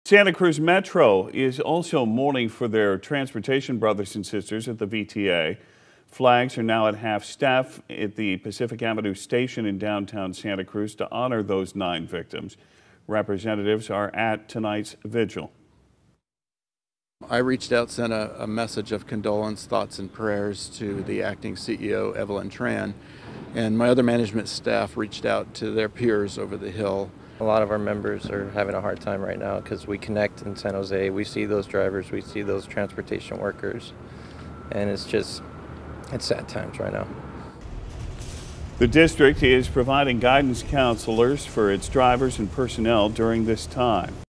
Santa Cruz Metro is also mourning for their transportation brothers and sisters at the VTA. Flags are now at half-staff at the Pacific Avenue station in downtown Santa Cruz to honor those 9 victims. Representatives are at tonight's vigil. I reached out, sent a message of condolence, thoughts, and prayers to the acting CEO, Evelyn Tran, and my other management staff reached out to their peers over the Hill. A lot of our members are having a hard time right now because we connect in San Jose. We see those drivers, we see those transportation workers, and it's sad times right now. The district is providing guidance counselors for its drivers and personnel during this time.